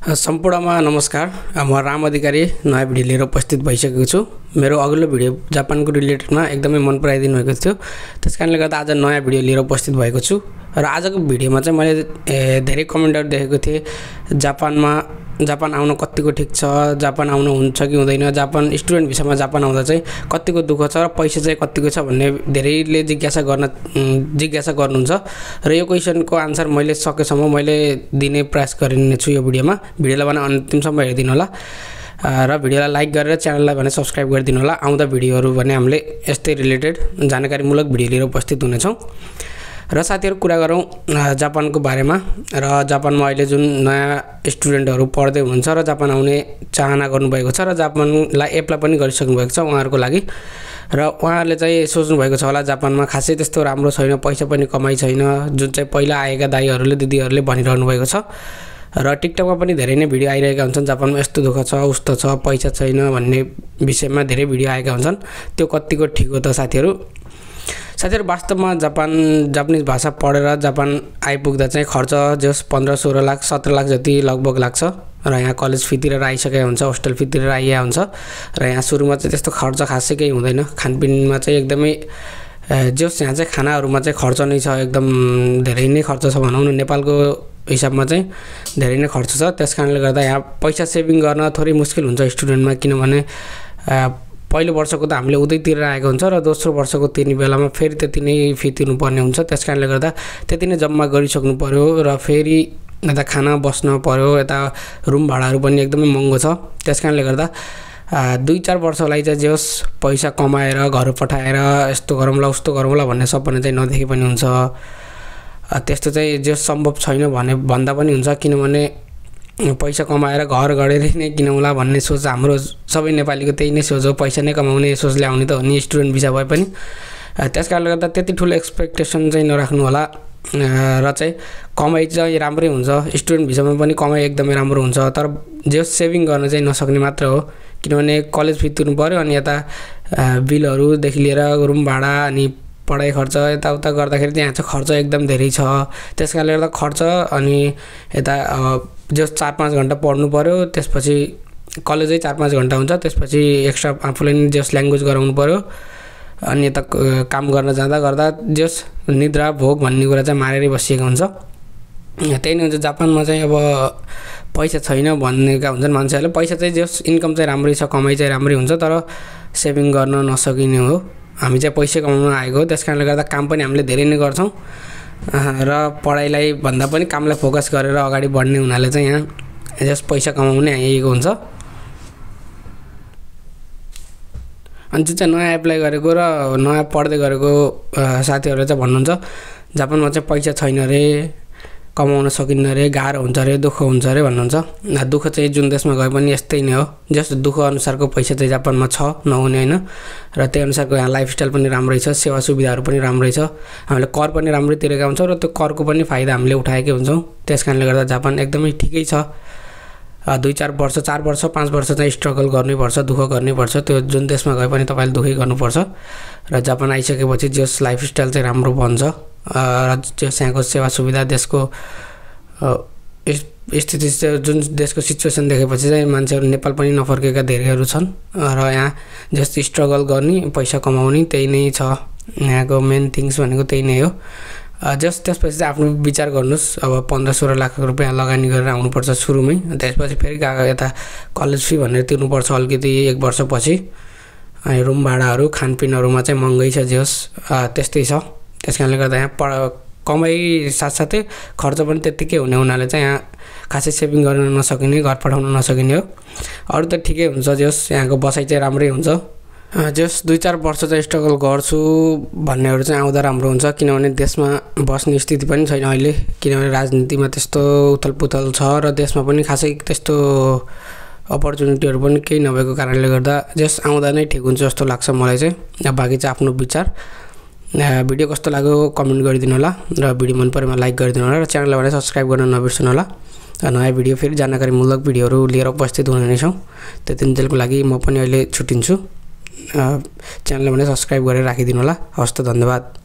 सम्पूर्णमा नमस्कार। म राम अधिकारी नयाँ भिडियो लिएर उपस्थित भइसकेको छु। मेरो अघिल्लो भिडियो जापानको रिलेटेडमा एकदमै मन पराइदिनु भएको थियो, त्यसकारणले गर्दा आज नयाँ भिडियो लिएर उपस्थित भएको छु। र आजको भिडियोमा चाहिँ मैले धेरै कमेन्टहरु देखेको थिएँ, जापान आउन कतिको ठीक छ, जापान आउन हुन्छ कि हुँदैन, जापान स्टुडेन्ट भिसामा जापान आउँदा चाहिँ कतिको दुःख छ र पैसा चाहिँ कतिको छ भन्ने धेरैले जिज्ञासा गर्नुहुन्छ। र यो क्वेशनको आन्सर मैले सकेसम्म मैले दिने प्रयास गरिनेछु यो भिडियोमा। भिडियोलाई भने अन्तिमसम्म हेरिदिनु होला र भिडियोलाई लाइक गरेर च्यानललाई भने सब्स्क्राइब गरिदिनु होला। आउँदा भिडियोहरु भने हामीले यस्तै रिलेटेड जानकारीमूलक भिडियो लिएर उपस्थित हुनेछौँ। र साथीहरु, कुरा गरौँ जापानको बारेमा। र जापानमा अहिले जुन नयाँ स्टुडेन्टहरु पढ्दै हुनुहुन्छ र जापान आउने चाहना गर्नुभएको छ र जापानलाई एप्लाई पनि गरिसक्नु भएको छ उहाँहरुको लागि। र उहाँहरुले चाहिँ सोच्नु भएको छ होला जापानमा खासै त्यस्तो राम्रो छैन, पैसा पनि कमाइ छैन, जुन चाहिँ पहिला आएका दाइहरुले दिदीहरुले भनिरहनु भएको छ। र टिकटकमा पनि धेरै नै भिडियो आइरहेका हुन्छन्, जापानमा यस्तो दुःख छ, उस्तो छ, पैसा छैन भन्ने विषयमा धेरै भिडियो आएका हुन्छन्। त्यो कतिको ठीक हो त साथीहरु? वास्तवमा जापानिज भाषा पढेर जापान आइपुग्दा चाहिँ खर्च जस 15-16 लाख 17 लाख जति लगभग लाग्छ। र यहाँ कलेज फी तिरेर आइसकेको हुन्छ, होस्टल फी तिरेर आइया हुन्छ। र यहाँ सुरुमा चाहिँ त्यस्तो खर्च खासै केही हुँदैन। खानपिनमा चाहिँ एकदमै जस यहाँ चाहिँ खानाहरुमा चाहिँ खर्च नै छ, एकदम धेरै नै खर्च छ भनौँ न। नेपालको हिसाबमा चाहिँ धेरै नै खर्च छ। त्यसकारणले गर्दा यहाँ पैसा सेभिङ गर्न थोरै मुस्किल हुन्छ स्टुडेन्टमा, किनभने पहिलो वर्षको त हामीले उतै तिरेर आएको हुन्छ र दोस्रो वर्षको तिर्ने बेलामा फेरि त्यति नै फी तिर्नुपर्ने हुन्छ। त्यसकारणले गर्दा त्यति नै जम्मा गरिसक्नु पर्यो र फेरि यता खाना बस्न पर्यो, यता रुम भाडाहरू पनि एकदमै महँगो छ। त्यसकारणले गर्दा 2-4 वर्षलाई चाहिँ जस पैसा कमाएर घर पठाएर यस्तो गरौँला उस्तो गरौँला भन्ने सपना चाहिँ नदेखे पनि हुन्छ। त्यस्तो चाहिँ जस सम्भव छैन भन्दा पनि हुन्छ, किनभने पैसा कमाएर घर गढेर नै किनौला भन्ने सोच हाम्रो सबै नेपालीको त्यही नै सोच हो। पैसा नै कमाउने सोचले आउने त हो नि स्टुडेन्ट भिसा भए पनि। त्यसकारणले गर्दा त्यति ठुलो एक्सपेक्टेसन चाहिँ नराख्नु होला। र चाहिँ कमाइ चाहिँ राम्रै हुन्छ, स्टुडेन्ट भिसामा पनि कमाइ एकदमै राम्रो हुन्छ। तर जे सेभिङ गर्न चाहिँ नसक्ने मात्र हो, किनभने कलेज फी तिर्नु पर्यो, अनि यता बिलहरुदेखि लिएर रुम भाडा अनि पढाइ खर्च यताउता गर्दाखेरि चाहिँ यहाँ चाहिँ खर्च एकदम धेरै छ। त्यसकारणले गर्दा खर्च अनि यता जस 4-5 घण्टा पढ्नु पर्यो, त्यसपछि कलेजै 4-5 घण्टा हुन्छ, त्यसपछि एक्स्ट्रा आफूले नि जस ल्याङ्ग्वेज गराउनु पर्यो, अनि यता काम गर्न गर्दा जस निद्रा भोग भन्ने कुरा चाहिँ मारेरै बसिएको हुन्छ। त्यही नै हुन्छ जापानमा चाहिँ। अब पैसा छैन भन्नेका हुन्छन् मान्छेहरूले, पैसा चाहिँ जस इन्कम चाहिँ राम्रै छ, कमाइ चाहिँ राम्रै हुन्छ, तर सेभिङ गर्न नसकिने हो। हामी चाहिँ पैसा कमाउन आएको हो, त्यसकारणले गर्दा काम पनि हामीले धेरै नै गर्छौँ र पढाइलाई भन्दा पनि कामलाई फोकस गरेर अगाडि बढ्ने हुनाले चाहिँ यहाँ जस पैसा कमाउने आएको हुन्छ। अनि जुन चाहिँ नयाँ एप्लाई गरेको र नयाँ पढ्दै गरेको साथीहरूले चाहिँ भन्नुहुन्छ जापानमा चाहिँ पैसा छैन रे, कमाउन सकिन्न रे, गाह्रो हुन्छ रे, दुःख हुन्छ रे भन्नुहुन्छ। दुःख चाहिँ जुन देशमा गए पनि यस्तै नै हो। जस्तो दुःख अनुसारको पैसा चाहिँ जापानमा छ, नहुने होइन। र त्यही अनुसारको यहाँ लाइफस्टाइल पनि राम्रै छ, सेवा सुविधाहरू पनि राम्रै छ, हामीले कर पनि राम्रै तिरेका हुन्छौँ र त्यो करको पनि फाइदा हामीले उठाएकै हुन्छौँ। त्यसकारणले गर्दा जापान एकदमै ठिकै छ। 2-4 वर्ष 4 वर्ष 5 वर्ष चाहिँ स्ट्रगल गर्नैपर्छ, दुःख गर्नैपर्छ। त्यो जुन देशमा गए पनि तपाईँले दुःखै गर्नुपर्छ। र जापान आइसकेपछि जस लाइफस्टाइल चाहिँ राम्रो बन्छ र जस यहाँको सेवा सुविधा, देशको स्थिति, जुन देशको सिचुएसन देखेपछि चाहिँ मान्छेहरू नेपाल पनि नफर्केका धेरैहरू छन्। र यहाँ जस्तो स्ट्रगल गर्ने, पैसा कमाउने त्यही नै छ, यहाँको मेन थिङ्स भनेको त्यही नै हो। त्यसपछि चाहिँ आफ्नो विचार गर्नुहोस्। अब 15-16 लाख रुपियाँ लगानी गरेर आउनुपर्छ सुरुमै, त्यसपछि फेरि यता कलेज फी भनेर तिर्नुपर्छ अलिकति 1 वर्षपछि। अनि रुम भाडाहरू खानपिनहरूमा चाहिँ महँगै छ जस, त्यस्तै छ। त्यसकारणले गर्दा यहाँ कमाइ साथसाथै खर्च पनि त्यत्तिकै हुने हुनाले चाहिँ यहाँ खासै सेभिङ गर्न नसकिने, घर पठाउन नसकिने हो। अरू त ठिकै हुन्छ, जस यहाँको बसाइ चाहिँ राम्रै हुन्छ। जस 2-4 वर्ष चाहिँ स्ट्रगल गर्छु भन्नेहरू चाहिँ आउँदा राम्रो हुन्छ, किनभने देशमा बस्ने स्थिति पनि छैन अहिले, किनभने राजनीतिमा त्यस्तो उथलपुथल छ र देशमा पनि खासै त्यस्तो अपर्च्युनिटीहरू पनि केही नभएको कारणले गर्दा जस आउँदा नै ठिक हुन्छ जस्तो लाग्छ मलाई चाहिँ। बाँकी चाहिँ आफ्नो विचार। भिडियो कस्तो लाग्यो कमेन्ट गरिदिनु होला, र भिडियो मन परेमा लाइक गरिदिनु होला, र च्यानललाई भने सब्स्क्राइब गर्न नबिर्सनु होला। नयाँ भिडियो फेरि जानकारीमूलक भिडियोहरू लिएर उपस्थित हुने नै छौँ। त्यतिन्जेलको लागि म पनि अहिले छुट्टिन्छु। च्यानललाई भने सब्स्क्राइब गरेर राखिदिनु होला। हवस् त, धन्यवाद।